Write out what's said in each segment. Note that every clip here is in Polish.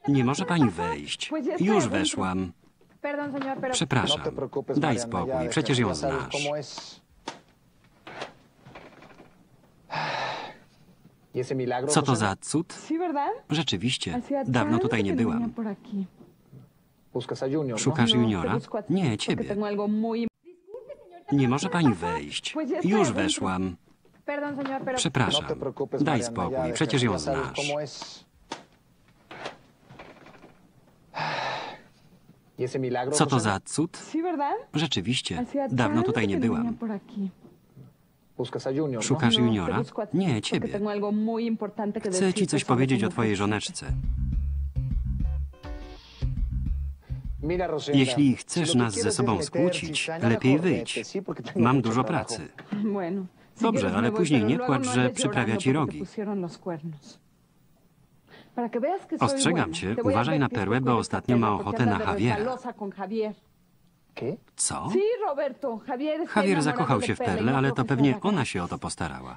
Nie może pani wejść. Już weszłam. Przepraszam. Daj spokój, przecież ją znasz. Co to za cud? Rzeczywiście, dawno tutaj nie byłam. Szukasz juniora? Nie, ciebie. Nie może pani wejść. Już weszłam. Przepraszam. Daj spokój, przecież ją znasz. Co to za cud? Rzeczywiście, dawno tutaj nie byłam. Szukasz juniora? Nie, ciebie. Chcę ci coś powiedzieć o twojej żoneczce. Jeśli chcesz nas ze sobą skłócić, lepiej wyjdź. Mam dużo pracy. Dobrze, ale później nie płacz, że przyprawia ci rogi. Ostrzegam cię, uważaj na perłę, bo ostatnio ma ochotę na Javiera. Co? Javier zakochał się w Perle, ale to pewnie ona się o to postarała.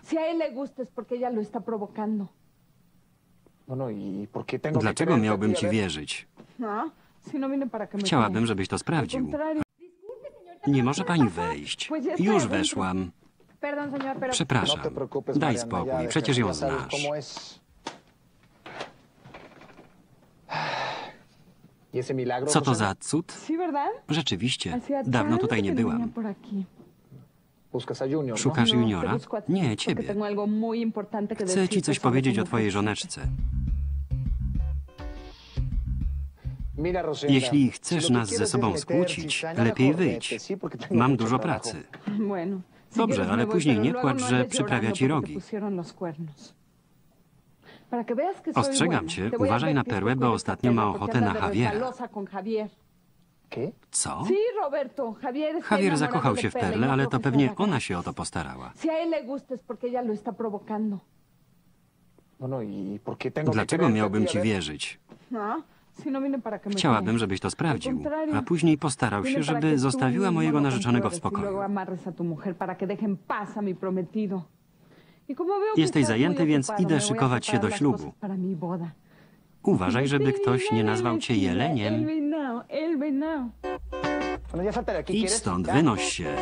Dlaczego miałbym ci wierzyć? Chciałabym, żebyś to sprawdził. Nie może pani wejść. Już weszłam. Przepraszam. Daj spokój, przecież ją znasz. Co to za cud? Rzeczywiście, dawno tutaj nie byłam. Szukasz juniora? Nie, ciebie. Chcę ci coś powiedzieć o twojej żoneczce. Jeśli chcesz nas ze sobą skłócić, lepiej wyjdź. Mam dużo pracy. Dobrze, ale później nie płacz, że przyprawia ci rogi. Ostrzegam cię, uważaj na perłę, bo ostatnio ma ochotę na Javiera. Co? Javier zakochał się w Perle, ale to pewnie ona się o to postarała. Dlaczego miałbym ci wierzyć? Chciałabym, żebyś to sprawdził, a później postarał się, żeby zostawiła mojego narzeczonego w spokoju. Jesteś zajęty, więc idę szykować się do ślubu. Uważaj, żeby ktoś nie nazwał cię jeleniem. Idź stąd, wynoś się.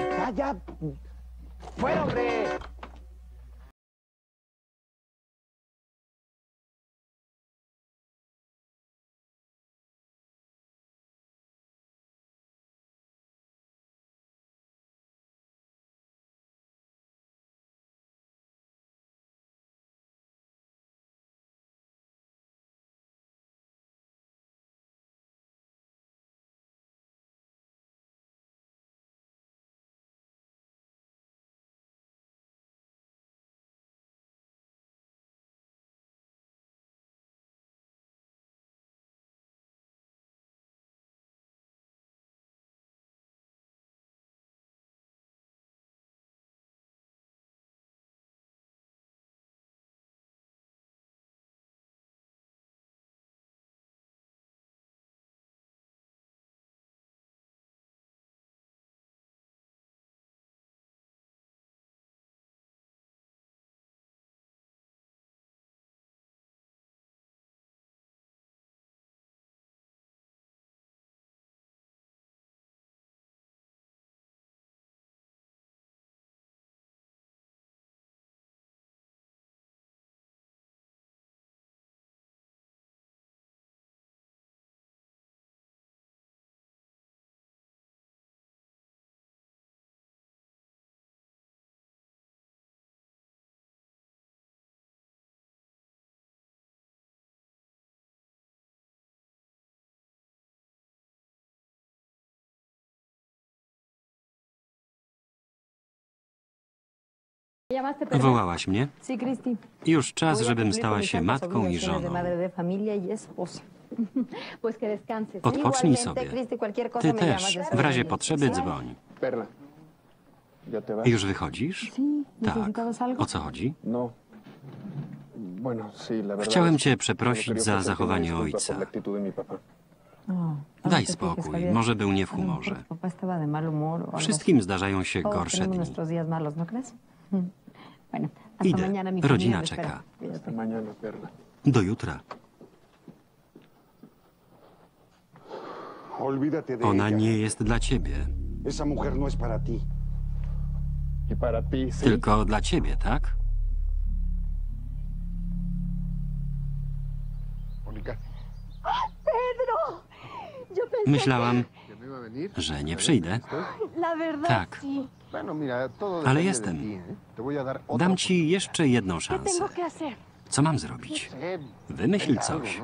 Wołałaś mnie? Już czas, żebym stała się matką i żoną. Odpocznij sobie. Ty też. W razie potrzeby dzwoń. Już wychodzisz? Tak. O co chodzi? Chciałem cię przeprosić za zachowanie ojca. Daj spokój, może był nie w humorze. Wszystkim zdarzają się gorsze dni. Idę, rodzina czeka. Do jutra. Ona nie jest dla ciebie. Tylko dla ciebie, tak? Myślałam, że nie przyjdę. Tak, ale jestem. Dam ci jeszcze jedną szansę. Co mam zrobić? Wymyśl coś.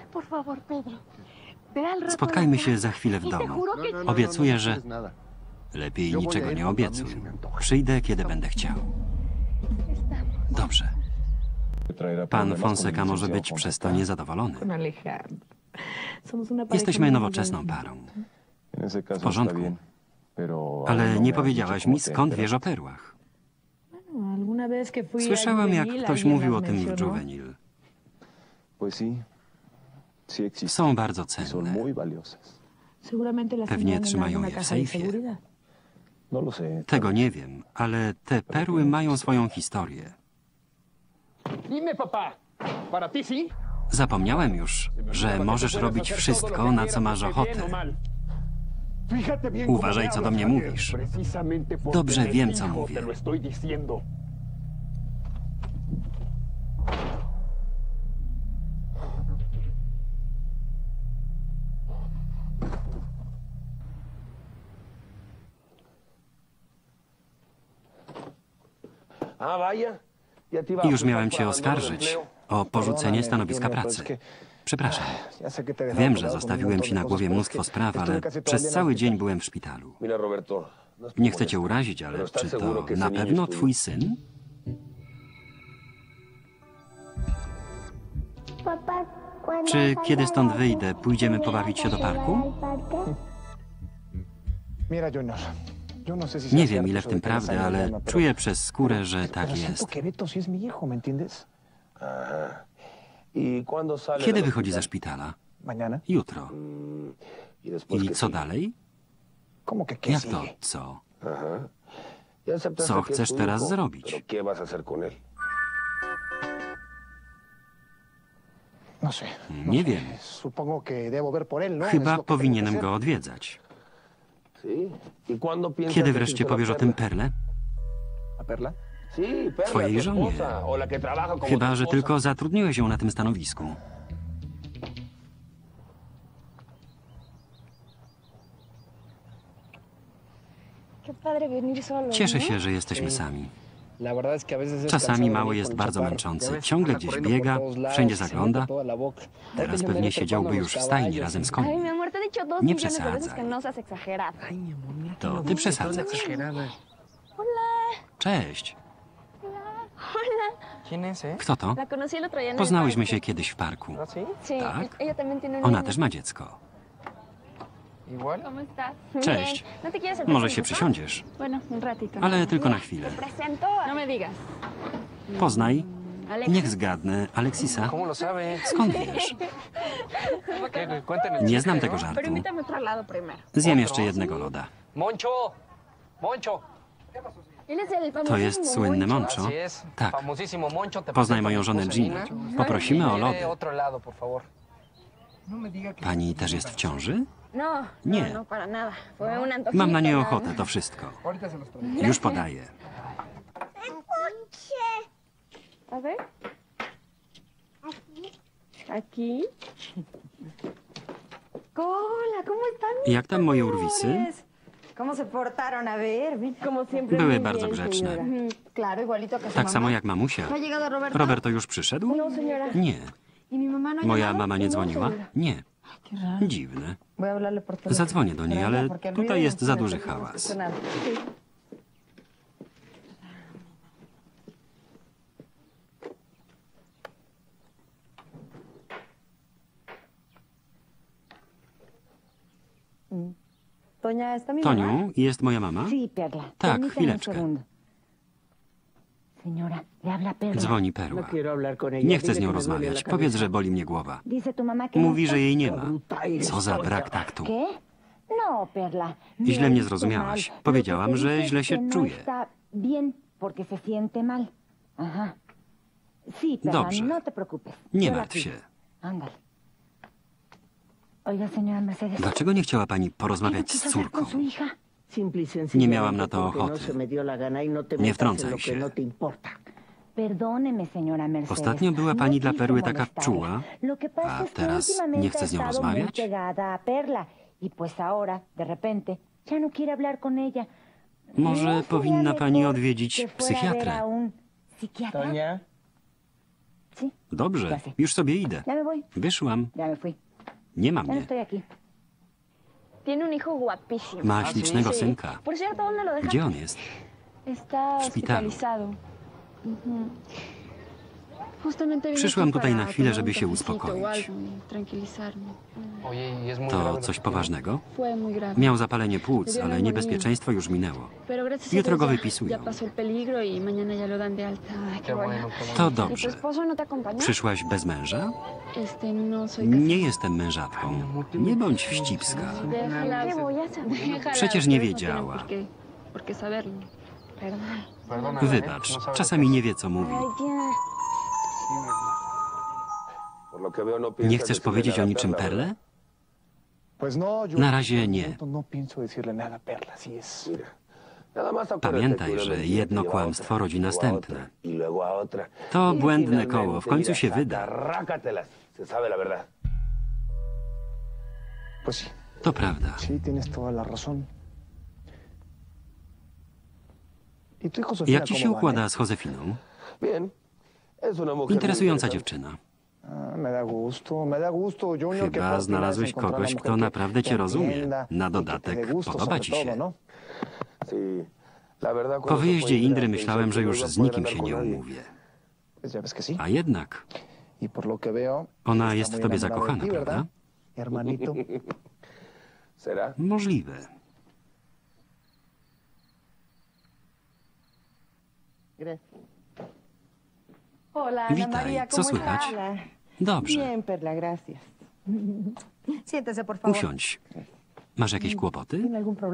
Spotkajmy się za chwilę w domu. Obiecuję, że... Lepiej niczego nie obiecuj. Przyjdę, kiedy będę chciał. Dobrze. Pan Fonseca może być przez to niezadowolony. Jesteśmy nowoczesną parą. W porządku. Ale nie powiedziałaś mi, skąd wiesz o perłach. Słyszałam, jak ktoś mówił o tym w Juvenil. Są bardzo cenne. Pewnie trzymają je w sejfie. Tego nie wiem, ale te perły mają swoją historię. Zapomniałem już, że możesz robić wszystko, na co masz ochotę. Uważaj, co do mnie mówisz. Dobrze wiem, co mówię. Już miałem cię oskarżyć o porzucenie stanowiska pracy. Przepraszam. Wiem, że zostawiłem ci na głowie mnóstwo spraw, ale przez cały dzień byłem w szpitalu. Nie chcę cię urazić, ale czy to na pewno twój syn? Czy kiedy stąd wyjdę, pójdziemy pobawić się do parku? Nie wiem, ile w tym prawdy, ale czuję przez skórę, że tak jest. Kiedy wychodzi ze szpitala? Jutro. I co dalej? Jak to co? Co chcesz teraz zrobić? Nie wiem. Chyba powinienem go odwiedzać. Kiedy wreszcie powiesz o tym Perle? Twojej żonie. Chyba, że tylko zatrudniłeś ją na tym stanowisku. Cieszę się, że jesteśmy sami. Czasami mały jest bardzo męczący. Ciągle gdzieś biega, wszędzie zagląda. Teraz pewnie siedziałby już w stajni razem z koniu. Nie przesadzaj. To ty przesadzasz. Cześć. Kto to? Poznałyśmy się kiedyś w parku. Tak? Ona też ma dziecko. Cześć. Może się przysiądziesz. Ale tylko na chwilę. Poznaj. Niech zgadnę. Aleksisa. Skąd wiesz? Nie znam tego żartu. Zjem jeszcze jednego loda. To jest słynny Moncho? Tak. Poznaj moją żonę Ginę. Poprosimy o lody. Pani też jest w ciąży? Nie. Mam na nie ochotę, to wszystko. Już podaję. Jak tam moje urwisy? Były bardzo grzeczne. Tak samo jak mamusia. Roberto już przyszedł? Nie. Moja mama nie dzwoniła? Nie. Dziwne. Zadzwonię do niej, ale tutaj jest za duży hałas. Toniu, jest moja mama? Tak, chwileczkę. Dzwoni Perła. Nie chcę z nią rozmawiać. Powiedz, że boli mnie głowa. Mówi, że jej nie ma. Co za brak taktu. Źle mnie zrozumiałaś. Powiedziałam, że źle się czuję. Dobrze. Nie martw się. Dlaczego nie chciała pani porozmawiać z córką? Nie miałam na to ochoty. Nie wtrącaj się. Ostatnio była pani dla Perły taka czuła, a teraz nie chce z nią rozmawiać? Może powinna pani odwiedzić psychiatrę. Dobrze, już sobie idę. Wyszłam. Nie ma mnie. Ma ślicznego synka. Gdzie on jest? W szpitalu. Przyszłam tutaj na chwilę, żeby się uspokoić. To coś poważnego? Miał zapalenie płuc, ale niebezpieczeństwo już minęło. Jutro go wypisują. To dobrze. Przyszłaś bez męża? Nie jestem mężatką. Nie bądź wścibska. Przecież nie wiedziała. Wybacz, czasami nie wie, co mówi. Nie chcesz powiedzieć o niczym Perle? Na razie nie. Pamiętaj, że jedno kłamstwo rodzi następne. To błędne koło, w końcu się wyda. To prawda. Jak ci się układa z Josefiną? Interesująca dziewczyna. Chyba znalazłeś kogoś, kto naprawdę cię rozumie. Na dodatek podoba ci się. Po wyjeździe Indry myślałem, że już z nikim się nie umówię. A jednak ona jest w tobie zakochana, prawda? Możliwe. Witaj, co słychać? Dobrze. Usiądź. Masz jakieś kłopoty?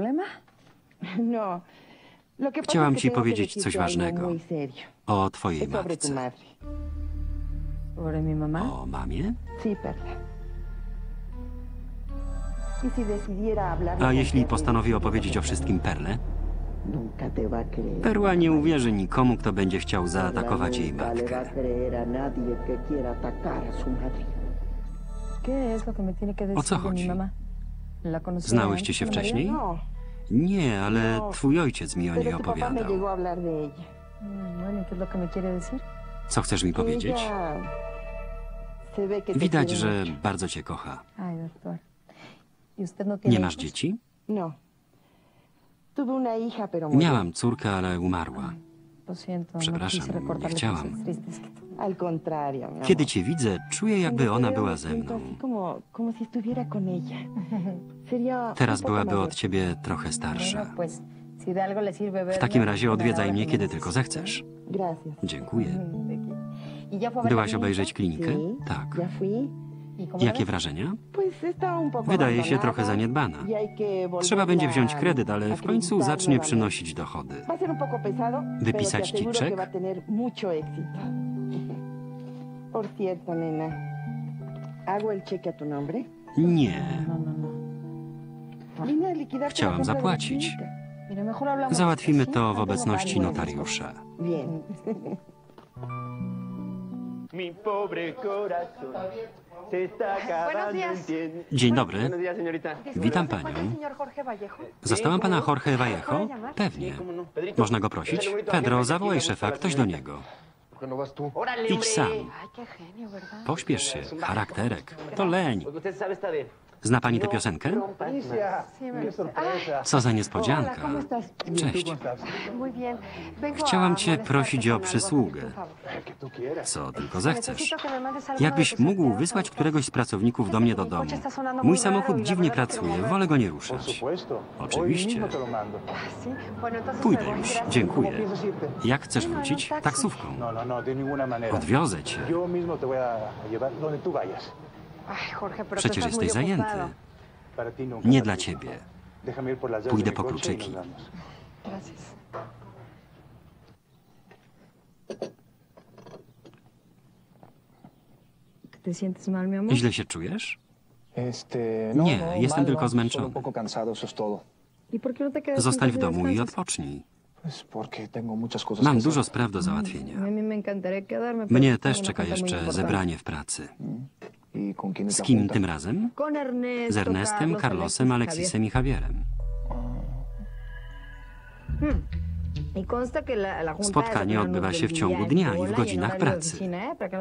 Chciałam ci powiedzieć coś ważnego. O twojej matce. O mamie? A jeśli postanowi opowiedzieć o wszystkim Perle? Perła nie uwierzy nikomu, kto będzie chciał zaatakować jej matkę. O co chodzi? Znałyście się wcześniej? Nie, ale twój ojciec mi o niej opowiadał. Co chcesz mi powiedzieć? Widać, że bardzo cię kocha. Nie masz dzieci? Miałam córkę, ale umarła. Przepraszam, nie chciałam. Kiedy cię widzę, czuję, jakby ona była ze mną. Teraz byłaby od ciebie trochę starsza. W takim razie odwiedzaj mnie, kiedy tylko zechcesz. Dziękuję. Byłaś obejrzeć klinikę? Tak. Jakie wrażenia? Wydaje się trochę zaniedbana. Trzeba będzie wziąć kredyt, ale w końcu zacznie przynosić dochody. Wypisać ci czek? Nie. Chciałam zapłacić. Załatwimy to w obecności notariusza. Dzień dobry. Witam panią. Zastałam pana Jorge Vallejo? Pewnie. Można go prosić? Pedro, zawołaj szefa, ktoś do niego. Idź sam. Pośpiesz się. Charakterek. To leń. Zna pani tę piosenkę? Co za niespodzianka. Cześć. Chciałam cię prosić o przysługę. Co tylko zechcesz. Jakbyś mógł wysłać któregoś z pracowników do mnie do domu. Mój samochód dziwnie pracuje, wolę go nie ruszać. Oczywiście. Pójdę już, dziękuję. Jak chcesz wrócić? Taksówką. Odwiozę cię. Przecież jesteś zajęty. Nie dla ciebie. Pójdę po kluczyki. Źle się czujesz? Nie, jestem tylko zmęczony. Zostań w domu i odpocznij. Mam dużo spraw do załatwienia. Mnie też czeka jeszcze zebranie w pracy. Z kim tym razem? Z Ernestem, Carlosem, Alexisem i Javierem. Spotkanie odbywa się w ciągu dnia i w godzinach pracy.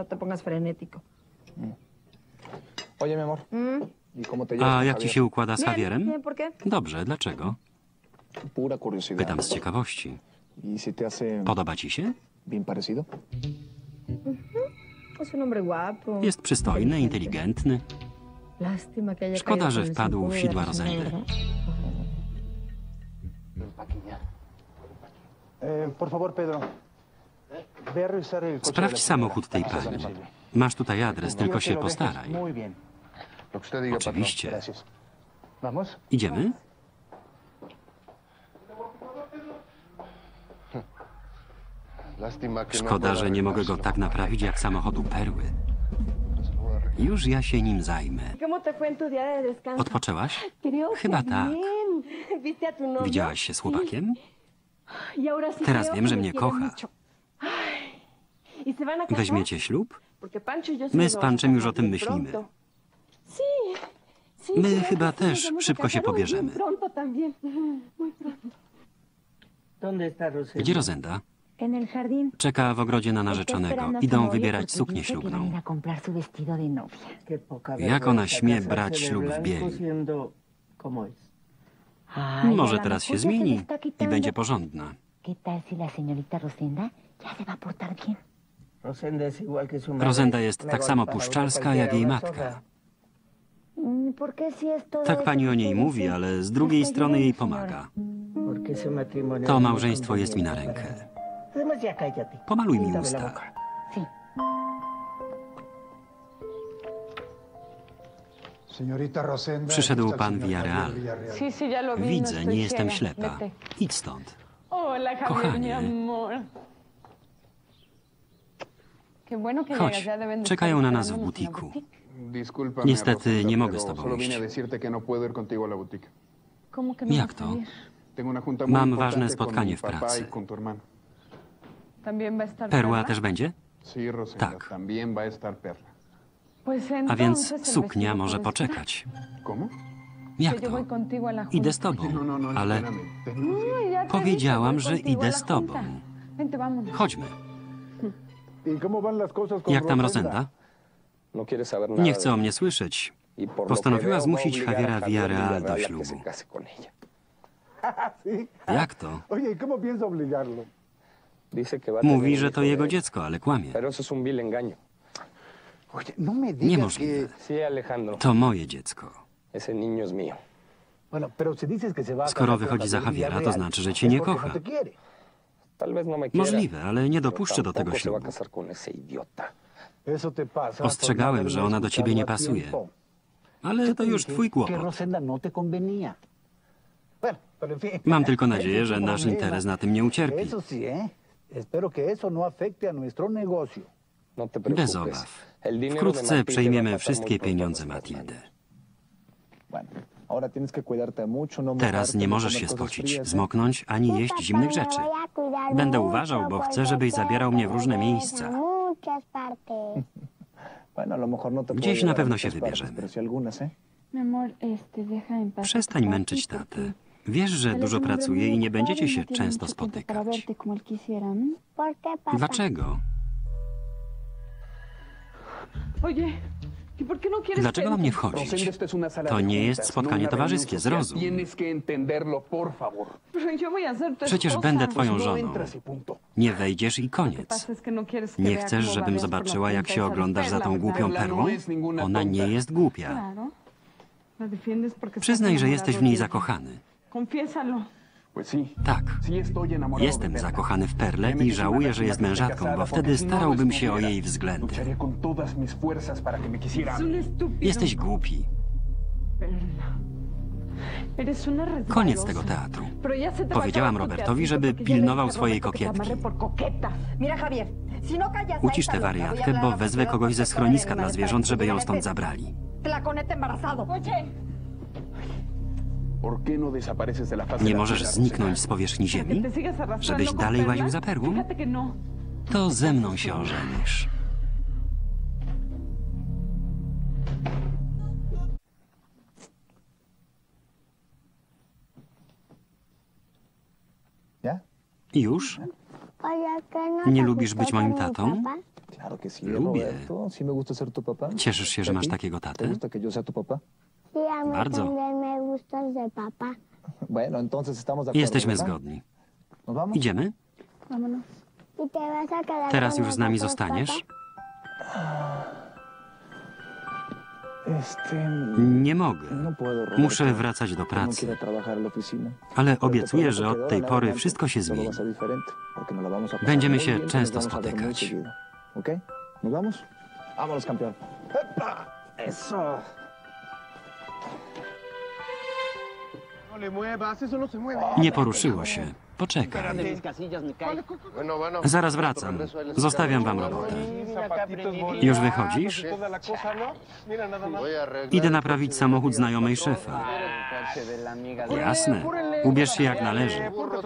A jak ci się układa z Javierem? Dobrze, dlaczego? Pytam z ciekawości. Podoba ci się? Jest przystojny, inteligentny. Szkoda, że wpadł w sidła Rosendy. Sprawdź samochód tej pani. Masz tutaj adres, tylko się postaraj. Oczywiście. Idziemy? Szkoda, że nie mogę go tak naprawić jak samochodu Perły. Już ja się nim zajmę. Odpoczęłaś? Chyba tak. Widziałaś się z chłopakiem? Teraz wiem, że mnie kocha. Weźmiecie ślub? My z Panczem już o tym myślimy. My chyba też szybko się pobierzemy. Gdzie Rosenda? Czeka w ogrodzie na narzeczonego. Idą wybierać suknię ślubną. Jak ona śmie brać ślub w bieli? Może teraz się zmieni i będzie porządna. Rosenda jest tak samo puszczalska jak jej matka. Tak pani o niej mówi, ale z drugiej strony jej pomaga. To małżeństwo jest mi na rękę. Pomaluj mi usta. Przyszedł pan Villarreal. Widzę, nie jestem ślepa. Idź stąd. Kochanie. Chodź, czekają na nas w butiku. Niestety nie mogę z tobą iść. Jak to? Mam ważne spotkanie w pracy. Perła też będzie? Tak. A więc suknia może poczekać. Jak to? Idę z tobą, ale powiedziałam, że idę z tobą. Chodźmy. Jak tam Rosenda? Nie chce o mnie słyszeć. Postanowiła zmusić Javiera Villarreal do ślubu. Jak to? Mówi, że to jego dziecko, ale kłamie. Niemożliwe. To moje dziecko. Skoro wychodzi za Javiera, to znaczy, że cię nie kocha. Możliwe, ale nie dopuszczę do tego ślubu. Ostrzegałem, że ona do ciebie nie pasuje. Ale to już twój kłopot. Mam tylko nadzieję, że nasz interes na tym nie ucierpi. Bez obaw. Wkrótce przejmiemy wszystkie pieniądze Matildy. Teraz nie możesz się spocić, zmoknąć, ani jeść zimnych rzeczy. Będę uważał, bo chcę, żebyś zabierał mnie w różne miejsca. Gdzieś na pewno się wybierzemy. Przestań męczyć tatę. Wiesz, że dużo pracuje i nie będziecie się często spotykać. Dlaczego? Dlaczego mam nie wchodzić? To nie jest spotkanie towarzyskie, zrozum. Przecież będę twoją żoną. Nie wejdziesz i koniec. Nie chcesz, żebym zobaczyła, jak się oglądasz za tą głupią perłą? Ona nie jest głupia. Przyznaj, że jesteś w niej zakochany. Tak. Jestem zakochany w Perle i żałuję, że jest mężatką, bo wtedy starałbym się o jej względy. Jesteś głupi. Koniec tego teatru. Powiedziałam Robertowi, żeby pilnował swojej kokietki. Ucisz tę wariatkę, bo wezwę kogoś ze schroniska dla zwierząt, żeby ją stąd zabrali. Nie możesz zniknąć z powierzchni ziemi? Żebyś dalej łaził za perłą? To ze mną się ożenisz. Już? Nie lubisz być moim tatą? Lubię. Cieszysz się, że masz takiego tatę? Bardzo. Jesteśmy zgodni. Idziemy? Teraz już z nami zostaniesz? Nie mogę. Muszę wracać do pracy. Ale obiecuję, że od tej pory wszystko się zmieni. Będziemy się często spotykać. Nie poruszyło się. Poczekaj. Zaraz wracam. Zostawiam wam robotę. Już wychodzisz? Idę naprawić samochód znajomej szefa. Jasne. Ubierz się jak należy.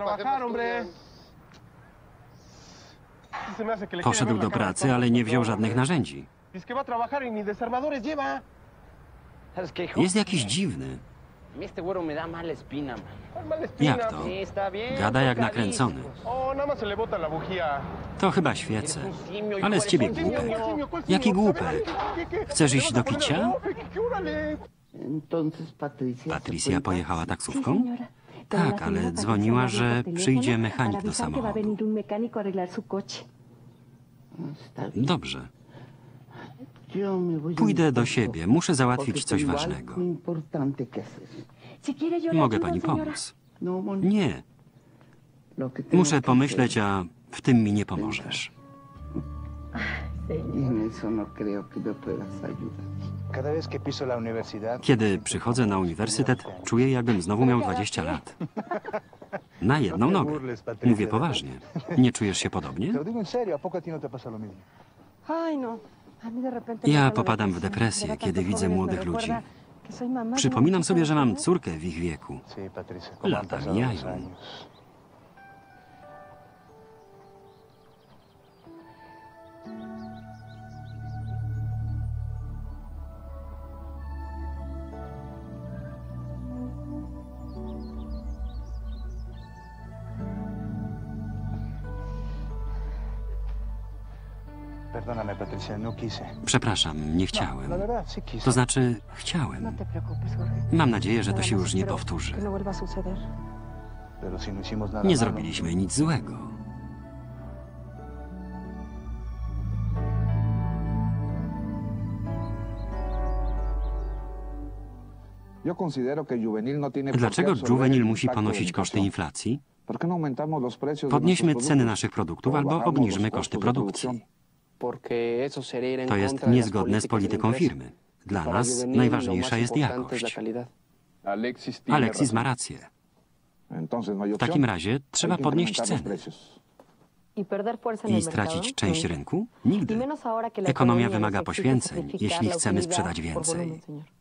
Poszedł do pracy, ale nie wziął żadnych narzędzi. Jest jakiś dziwny. Jak to? Gada jak nakręcony. To chyba świece. Ale z ciebie głupek. Jaki głupek? Chcesz iść do kicia? Patricia pojechała taksówką? Tak, ale dzwoniła, że przyjdzie mechanik do samochodu. Dobrze. Pójdę do siebie. Muszę załatwić coś ważnego. Mogę pani pomóc? Nie. Muszę pomyśleć, a w tym mi nie pomożesz. Kiedy przychodzę na uniwersytet, czuję, jakbym znowu miał 20 lat. Na jedną nogę. Mówię poważnie. Nie czujesz się podobnie? Ja popadam w depresję, kiedy widzę młodych ludzi. Przypominam sobie, że mam córkę w ich wieku. Lata mijają. Przepraszam, nie chciałem. To znaczy, chciałem. Mam nadzieję, że to się już nie powtórzy. Nie zrobiliśmy nic złego. Dlaczego Juvenil musi ponosić koszty inflacji? Podnieśmy ceny naszych produktów albo obniżmy koszty produkcji. To jest niezgodne z polityką firmy. Dla nas najważniejsza jest jakość. Alexis ma rację. W takim razie trzeba podnieść ceny. I stracić część rynku? Nigdy. Ekonomia wymaga poświęceń, jeśli chcemy sprzedać więcej.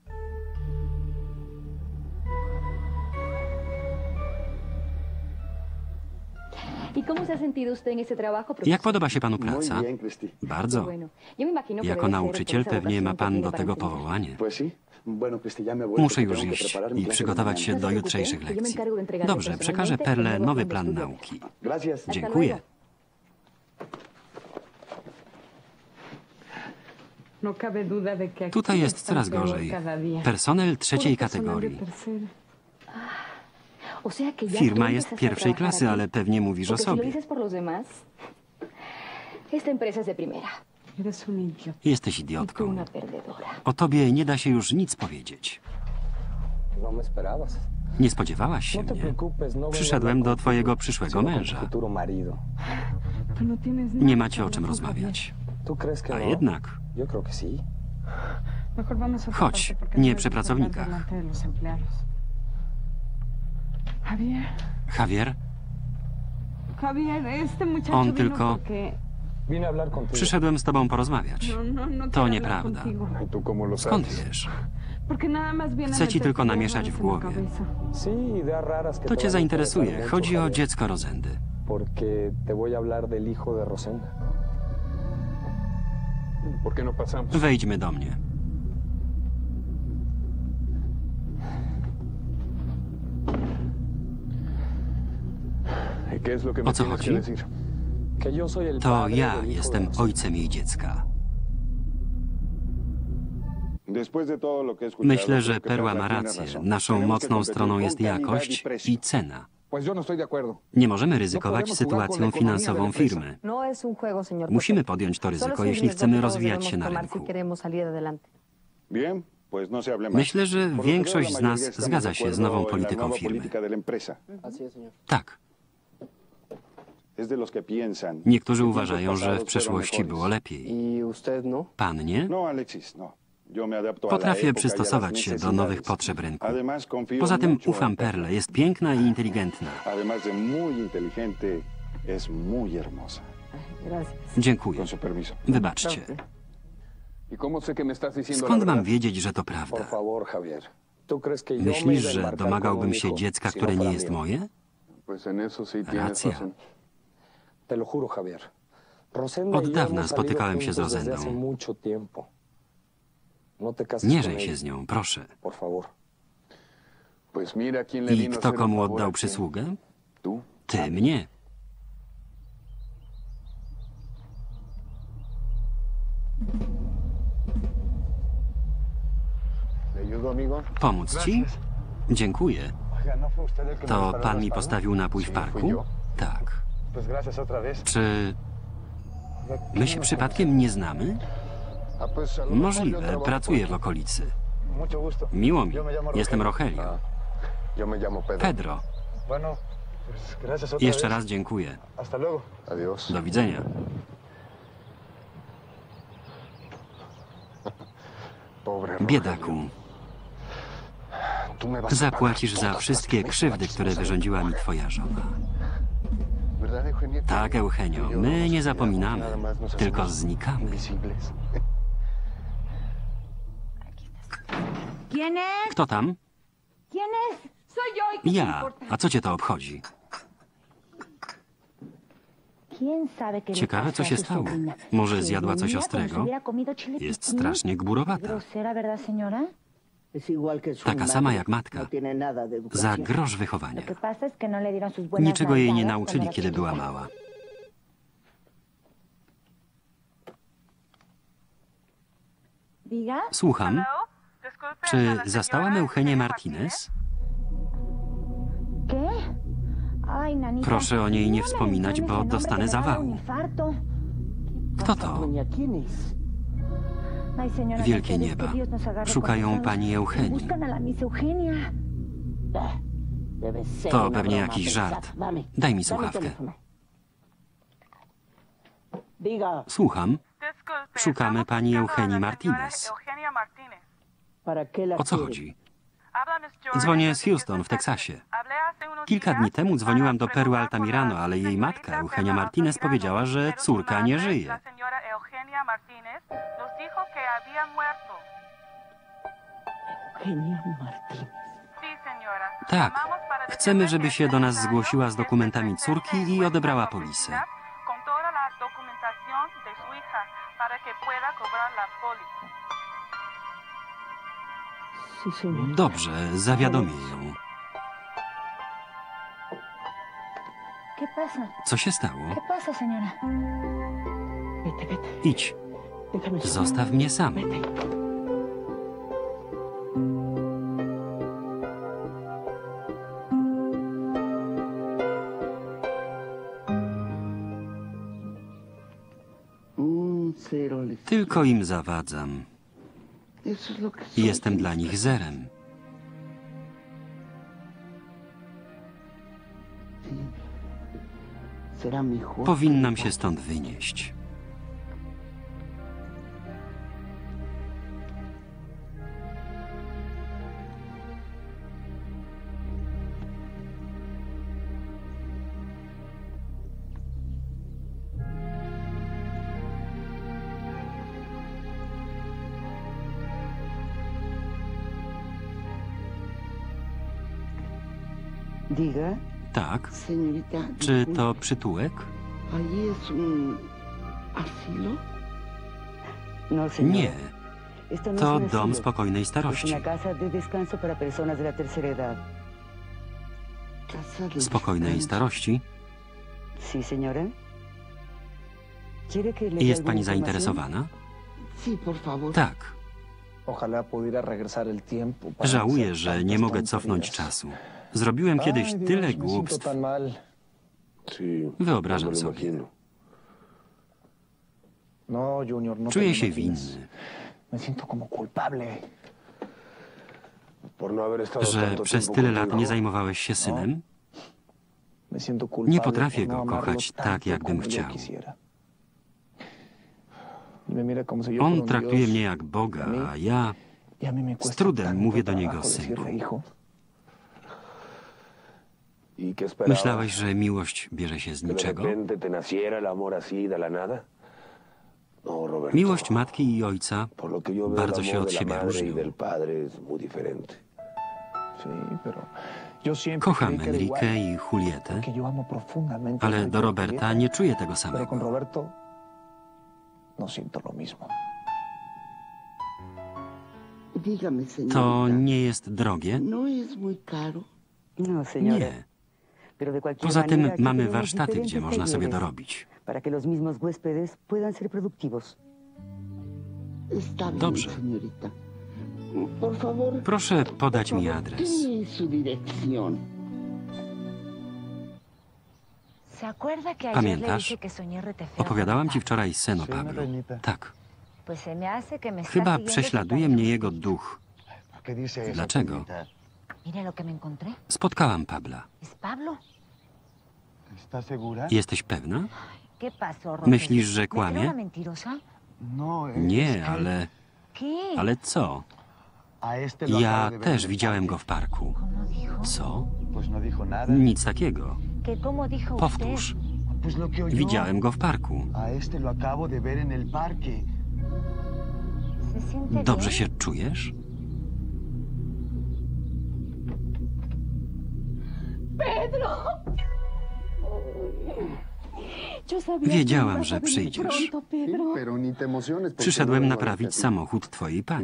Jak podoba się panu praca? Bardzo. Jako nauczyciel pewnie ma pan do tego powołanie. Muszę już iść i przygotować się do jutrzejszych lekcji. Dobrze, przekażę Perle nowy plan nauki. Dziękuję. Tutaj jest coraz gorzej. Personel trzeciej kategorii. Firma jest pierwszej klasy, ale pewnie mówisz o sobie. Jesteś idiotką. O tobie nie da się już nic powiedzieć. Nie spodziewałaś się mnie. Przyszedłem do twojego przyszłego męża. Nie macie o czym rozmawiać. A jednak... Chodź, nie przy pracownikach. Javier? On tylko... Przyszedłem z tobą porozmawiać. To nieprawda. Skąd wiesz? Chcę ci tylko namieszać w głowie. To cię zainteresuje. Chodzi o dziecko Rosendy. Wejdźmy do mnie. O co chodzi? To ja jestem ojcem jej dziecka. Myślę, że Perła ma rację. Naszą mocną stroną jest jakość i cena. Nie możemy ryzykować sytuacją finansową firmy. Musimy podjąć to ryzyko, jeśli chcemy rozwijać się na rynku. Myślę, że większość z nas zgadza się z nową polityką firmy. Tak. Niektórzy uważają, że w przeszłości było lepiej. Pan nie? Potrafię przystosować się do nowych potrzeb rynku. Poza tym ufam Perle, jest piękna i inteligentna. Dziękuję. Wybaczcie. Skąd mam wiedzieć, że to prawda? Myślisz, że domagałbym się dziecka, które nie jest moje? Racja. Od dawna spotykałem się z Rosendą. Nie żeń się z nią, proszę. I kto komu oddał przysługę? Ty mnie. Pomóc ci? Dziękuję. To pan mi postawił napój w parku? Tak. Czy my się przypadkiem nie znamy? Możliwe, pracuję w okolicy. Miło mi, jestem Rogelio. Pedro. Jeszcze raz dziękuję. Do widzenia. Biedaku. Zapłacisz za wszystkie krzywdy, które wyrządziła mi twoja żona. Tak, Eugenio, my nie zapominamy, tylko znikamy. Kto tam? Ja. A co cię to obchodzi? Ciekawe, co się stało. Może zjadła coś ostrego? Jest strasznie gburowata. Taka sama jak matka. Za grosz wychowania. Niczego jej nie nauczyli, kiedy była mała. Słucham. Czy zastałam Eugenię Martinez? Proszę o niej nie wspominać, bo dostanę zawału. Kto to? Wielkie nieba. Szukają pani Eugenii. To pewnie jakiś żart. Daj mi słuchawkę. Słucham. Szukamy pani Eugenii Martinez. O co chodzi? Dzwonię z Houston w Teksasie. Kilka dni temu dzwoniłam do Perły Altamirano, ale jej matka, Eugenia Martinez, powiedziała, że córka nie żyje. Tak. Chcemy, żeby się do nas zgłosiła z dokumentami córki i odebrała polisę. Dobrze, zawiadomię ją. Co się stało? Idź. Zostaw mnie sam. Tylko im zawadzam. Jestem dla nich zerem. Powinnam się stąd wynieść. Tak. Czy to przytułek? Nie. To dom spokojnej starości. Spokojnej starości? Jest pani zainteresowana? Tak. Żałuję, że nie mogę cofnąć czasu. Zrobiłem kiedyś tyle głupstw. Wyobrażam sobie. Czuję się winny. Że przez tyle lat nie zajmowałeś się synem? Nie potrafię go kochać tak, jakbym chciał. On traktuje mnie jak Boga, a ja z trudem mówię do niego synku. Myślałeś, że miłość bierze się z niczego? Miłość matki i ojca bardzo się od siebie różnią. Kocham Enrique i Julietę, ale do Roberta nie czuję tego samego. To nie jest drogie? Nie. Poza tym mamy warsztaty, gdzie można sobie dorobić. Dobrze. Proszę podać mi adres. Pamiętasz? Opowiadałam ci wczoraj sen o Pablu. Tak. Chyba prześladuje mnie jego duch. Dlaczego? Spotkałam Pabla. Jesteś pewna? Myślisz, że kłamie? Nie, ale... Ale co? Ja też widziałem go w parku. Co? Nic takiego. Powtórz. Widziałem go w parku. Dobrze się czujesz? Wiedziałam, że przyjdziesz. Przyszedłem naprawić samochód twojej pani.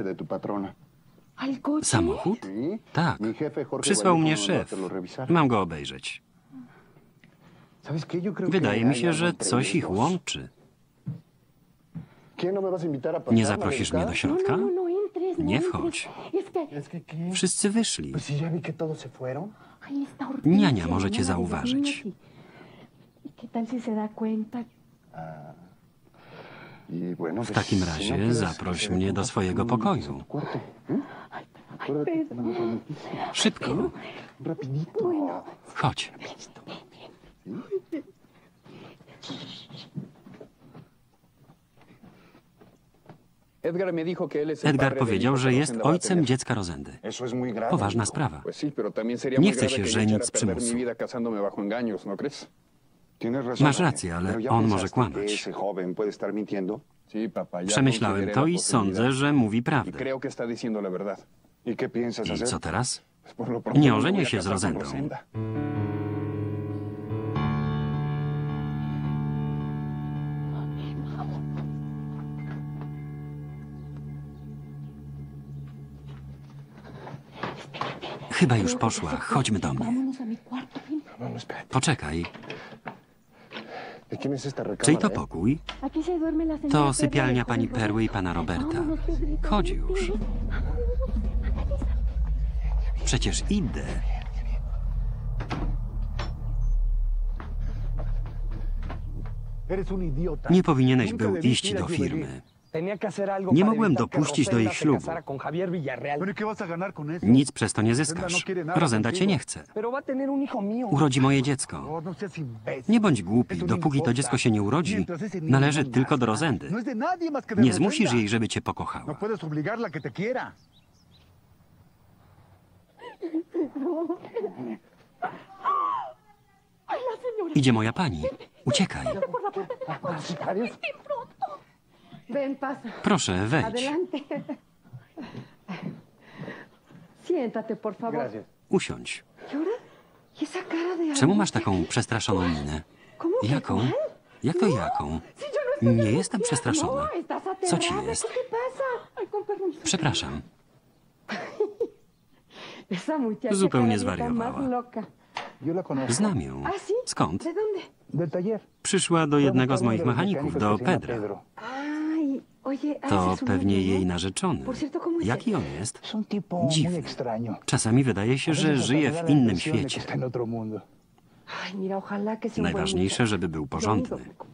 Samochód? Tak. Przysłał mnie szef. Mam go obejrzeć. Wydaje mi się, że coś ich łączy. Nie zaprosisz mnie do środka? Nie wchodź. Wszyscy wyszli. Niania może cię zauważyć. W takim razie zaproś mnie do swojego pokoju. Szybko. Chodź. Edgar powiedział, że jest ojcem dziecka Rosendy. Poważna sprawa. Nie chce się żenić z przymusu. Masz rację, ale on może kłamać. Przemyślałem to i sądzę, że mówi prawdę. I co teraz? Nie ożenię się z Rosendą. Chyba już poszła. Chodźmy do mnie. Poczekaj. Czyj to pokój? To sypialnia pani Perły i pana Roberta. Chodź już. Przecież idę. Nie powinieneś był iść do firmy. Nie mogłem dopuścić do ich ślubu. Nic przez to nie zyskasz. Rosenda cię nie chce. Urodzi moje dziecko. Nie bądź głupi. Dopóki to dziecko się nie urodzi, należy tylko do Rosendy. Nie zmusisz jej, żeby cię pokochała. Idzie moja pani. Uciekaj. Proszę, wejdź. Usiądź. Czemu masz taką przestraszoną minę? Jaką? Jak to jaką? Nie jestem przestraszona. Co ci jest? Przepraszam. Zupełnie zwariowała. Znam ją. Skąd? Przyszła do jednego z moich mechaników, do Pedra. To pewnie jej narzeczony. Jaki on jest? Dziwny. Czasami wydaje się, że żyje w innym świecie. Najważniejsze, żeby był porządny.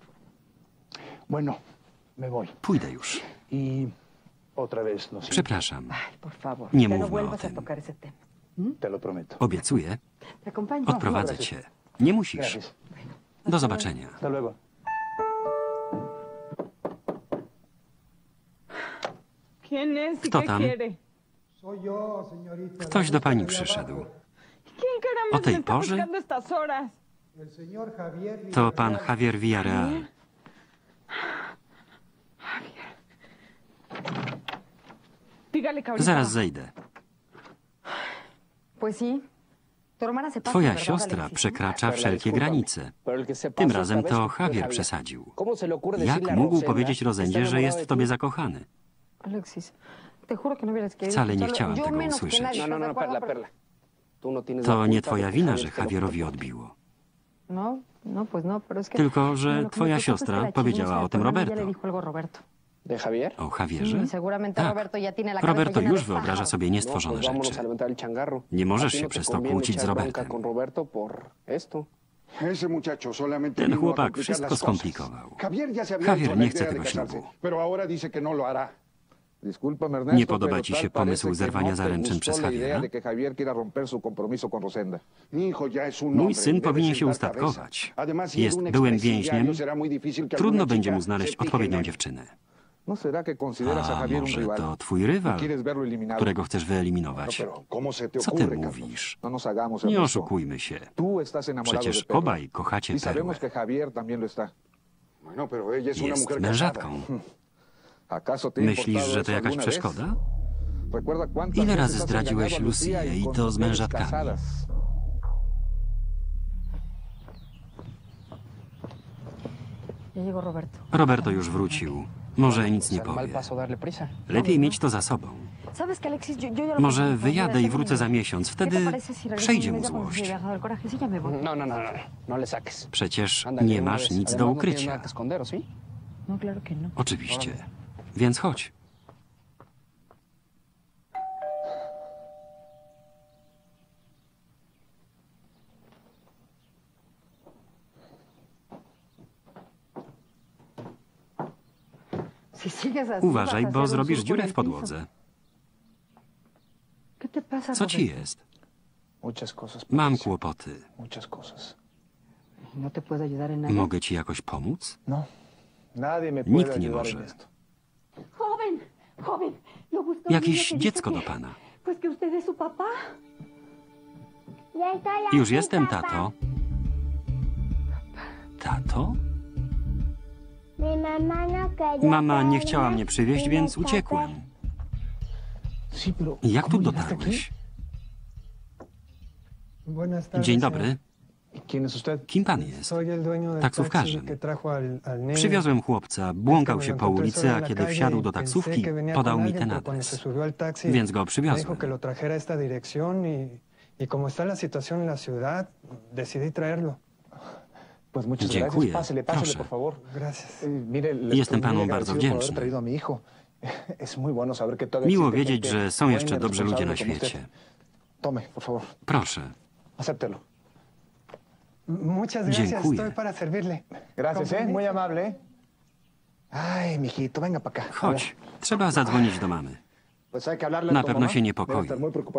Pójdę już. Przepraszam. Nie mówmy o tym. Obiecuję. Odprowadzę cię. Nie musisz. Do zobaczenia. Kto tam? Ktoś do pani przyszedł. O tej porze? To pan Javier Villarreal. Zaraz zejdę. Twoja siostra przekracza wszelkie granice. Tym razem to Javier przesadził. Jak mógł powiedzieć Rosendzie, że jest w tobie zakochany? Wcale nie chciałam tego usłyszeć. To nie twoja wina, że Javierowi odbiło. Tylko, że twoja siostra powiedziała o tym Roberto. O Javierze? Tak. Roberto już wyobraża sobie niestworzone rzeczy. Nie możesz się przez to kłócić z Robertem. Ten chłopak wszystko skomplikował. Javier nie chce tego ślubu. Nie podoba ci się pomysł zerwania zaręczyn przez Javiera? Mój syn powinien się ustatkować. Jest byłym więźniem. Trudno będzie mu znaleźć odpowiednią dziewczynę. A może to twój rywal, którego chcesz wyeliminować? Co ty mówisz? Nie oszukujmy się. Przecież obaj kochacie Perłę. Jest mężatką. Myślisz, że to jakaś przeszkoda? Ile razy zdradziłeś Lucię i to z mężatkami? Roberto już wrócił. Może nic nie powie. Lepiej mieć to za sobą. Może wyjadę i wrócę za miesiąc. Wtedy przejdzie mu złość. Przecież nie masz nic do ukrycia. Oczywiście. Więc chodź. Uważaj, bo zrobisz dziurę w podłodze. Co ci jest? Mam kłopoty. Mogę ci jakoś pomóc? Nikt nie może. Jakieś dziecko do pana. Już jestem, tato. Tato? Mama nie chciała mnie przywieźć, więc uciekłem. Jak tu dotarłeś? Dzień dobry. Kim pan jest? Taksówkarzem. Przywiozłem chłopca, błąkał się po ulicy, a kiedy wsiadł do taksówki, podał mi ten adres. Więc go przywiozłem. Dziękuję. Proszę. Jestem panu bardzo wdzięczny. Miło wiedzieć, że są jeszcze dobrzy ludzie na świecie. Proszę. Dziękuję. Chodź. Trzeba zadzwonić do mamy. Na pewno się niepokoi.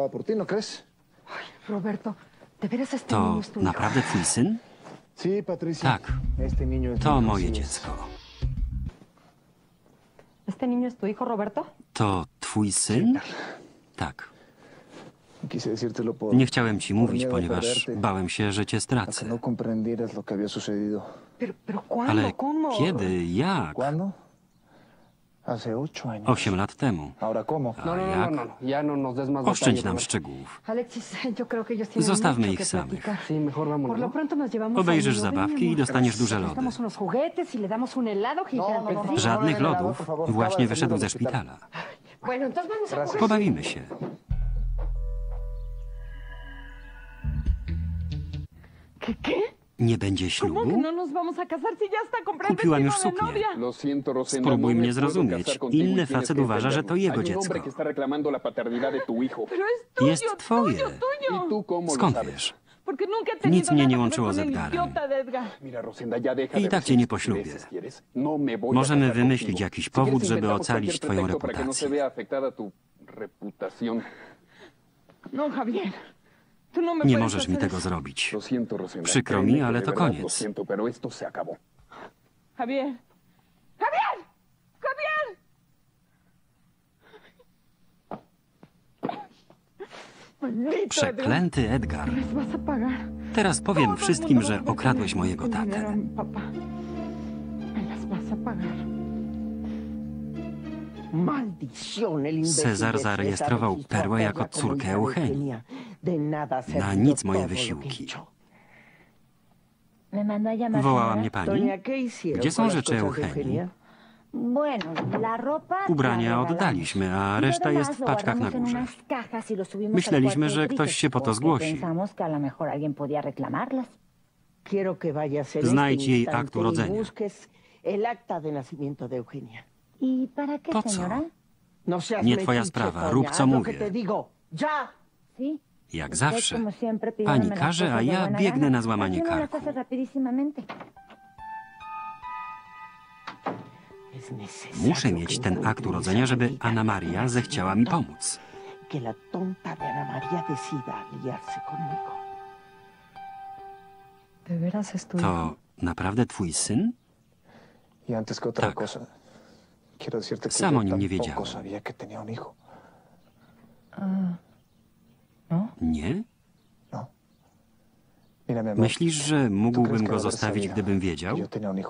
To naprawdę twój syn? Tak. To moje dziecko. To twój syn? Tak. Nie chciałem ci mówić, ponieważ bałem się, że cię stracę. Ale kiedy? Jak? 8 lat temu. A jak? Oszczędź nam szczegółów. Zostawmy ich samych. Obejrzysz zabawki i dostaniesz duże lody. Żadnych lodów. Właśnie wyszedł ze szpitala. Pobawimy się. Nie będzie ślubu? Kupiłam już suknię. Spróbuj mnie zrozumieć. Inny facet uważa, że to jego dziecko. Jest twoje. Skąd wiesz? Nic mnie nie łączyło z Edgarem. I tak cię nie poślubię. Możemy wymyślić jakiś powód, żeby ocalić twoją reputację. Nie możesz mi tego zrobić. Przykro mi, ale to koniec. Javier! Javier! Javier! Przeklęty Edgar. Teraz powiem wszystkim, że okradłeś mojego tatę. Cezar zarejestrował Perłę jako córkę Eugenii. Na nic moje wysiłki. Wołała mnie pani? Gdzie są rzeczy Eugenii? Ubrania oddaliśmy, a reszta jest w paczkach na górze. Myśleliśmy, że ktoś się po to zgłosi. Znajdź jej akt urodzenia. Po co? Nie twoja sprawa, rób co mówię. Jak zawsze. Pani każe, a ja biegnę na złamanie karku. Muszę mieć ten akt urodzenia, żeby Anna Maria zechciała mi pomóc. To naprawdę twój syn? Tak. Sam o nim nie wiedziałem. Nie? Myślisz, że mógłbym go zostawić, gdybym wiedział?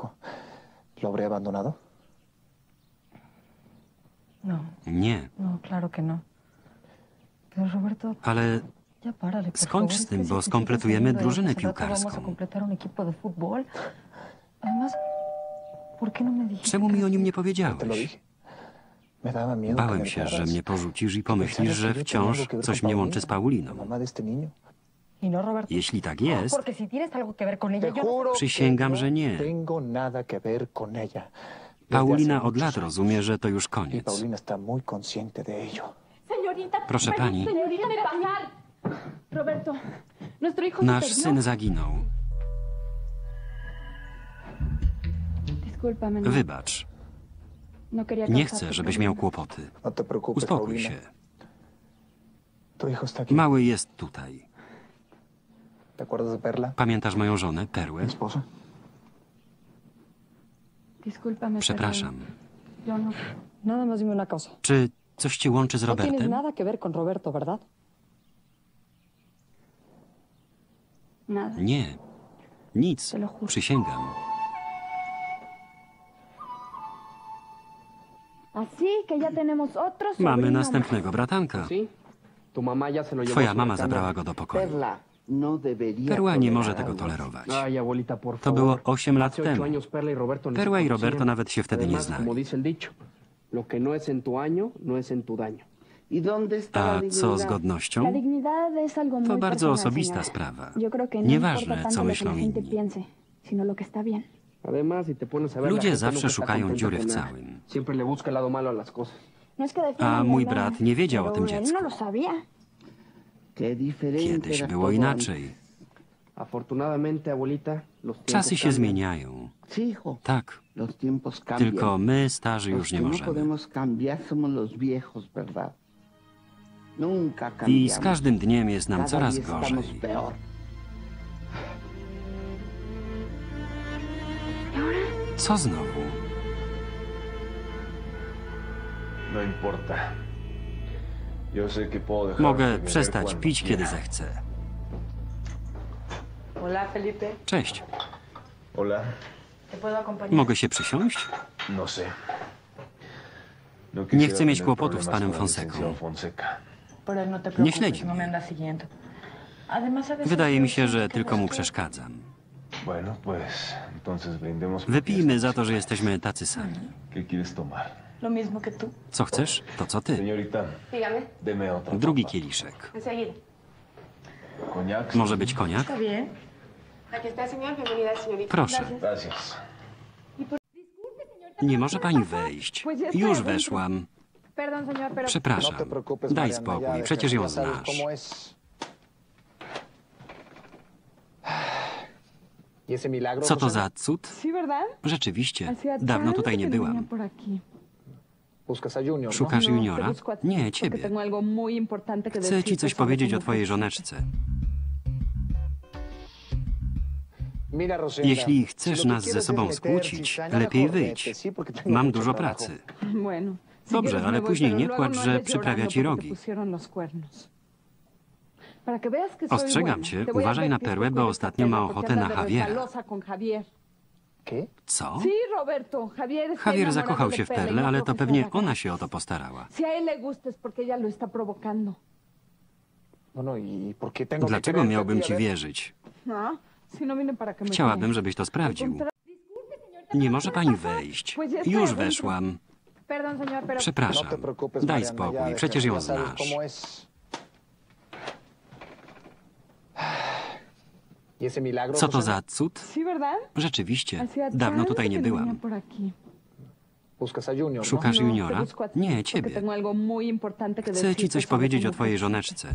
Nie. Ale skończ z tym, bo skompletujemy drużynę piłkarską. Czemu mi o nim nie powiedziałeś? Bałem się, że mnie porzucisz i pomyślisz, że wciąż coś mnie łączy z Pauliną. Jeśli tak jest, przysięgam, że nie. Paulina od lat rozumie, że to już koniec. Proszę pani, nasz syn zaginął. Wybacz. Nie chcę, żebyś miał kłopoty. Uspokój się. Mały jest tutaj. Pamiętasz moją żonę, Perłę? Przepraszam. Czy coś cię łączy z Robertem? Nie. Nic. Przysięgam. Mamy następnego bratanka. Twoja mama zabrała go do pokoju. Perła nie może tego tolerować. To było 8 lat temu. Perła i Roberto nawet się wtedy nie znali. A co z godnością? To bardzo osobista sprawa. Nieważne, co myślą inni. Ludzie zawsze szukają dziury w całym. A mój brat nie wiedział o tym dziecku. Kiedyś było inaczej. Czasy się zmieniają. Tak. Tylko my, starzy, już nie możemy. I z każdym dniem jest nam coraz gorzej. Co znowu? Mogę przestać pić, kiedy zechcę. Cześć. Mogę się przysiąść? Nie chcę mieć kłopotów z panem Fonseką. Nie śledzi mnie. Wydaje mi się, że tylko mu przeszkadzam. Wypijmy za to, że jesteśmy tacy sami. Co chcesz? To co ty. Drugi kieliszek. Może być koniak? Proszę. Nie może pani wejść. Już weszłam. Przepraszam. Daj spokój, przecież ją znasz. Co to za cud? Rzeczywiście, dawno tutaj nie byłam. Szukasz juniora? Nie, ciebie. Chcę ci coś powiedzieć o twojej żoneczce. Jeśli chcesz nas ze sobą skłócić, lepiej wyjdź. Mam dużo pracy. Dobrze, ale później nie płacz, że przyprawia ci rogi. Ostrzegam cię, uważaj na perłę, bo ostatnio ma ochotę na Javiera. Co? Javier zakochał się w Perle, ale to pewnie ona się o to postarała. Dlaczego miałbym ci wierzyć? Chciałabym, żebyś to sprawdził. Nie może pani wejść. Już weszłam. Przepraszam. Daj spokój, przecież ją znasz. Co to za cud? Rzeczywiście, dawno tutaj nie byłam. Szukasz juniora? Nie, ciebie. Chcę ci coś powiedzieć o twojej żoneczce.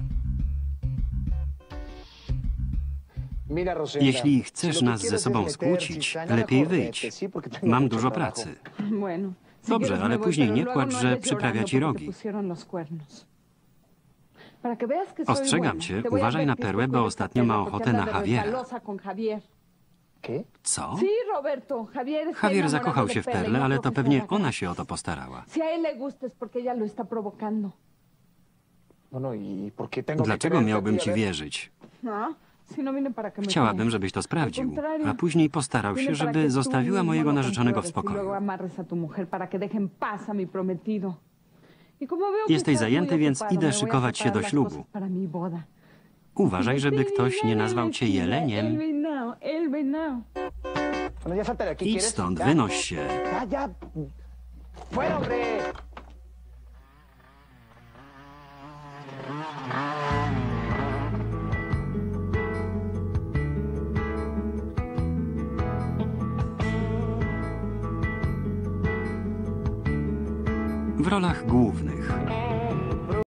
Jeśli chcesz nas ze sobą skłócić, lepiej wyjdź. Mam dużo pracy. Dobrze, ale później nie płacz, że przyprawia ci rogi. Ostrzegam cię, uważaj na perłę, bo ostatnio ma ochotę na Javiera. Co? Javier zakochał się w Perle, ale to pewnie ona się o to postarała. Dlaczego miałbym ci wierzyć? Chciałabym, żebyś to sprawdził, a później postarał się, żeby zostawiła mojego narzeczonego w spokoju. Jesteś zajęty, więc idę szykować się do ślubu. Uważaj, żeby ktoś nie nazwał cię jeleniem. Idź stąd, wynoś się. W rolach głównych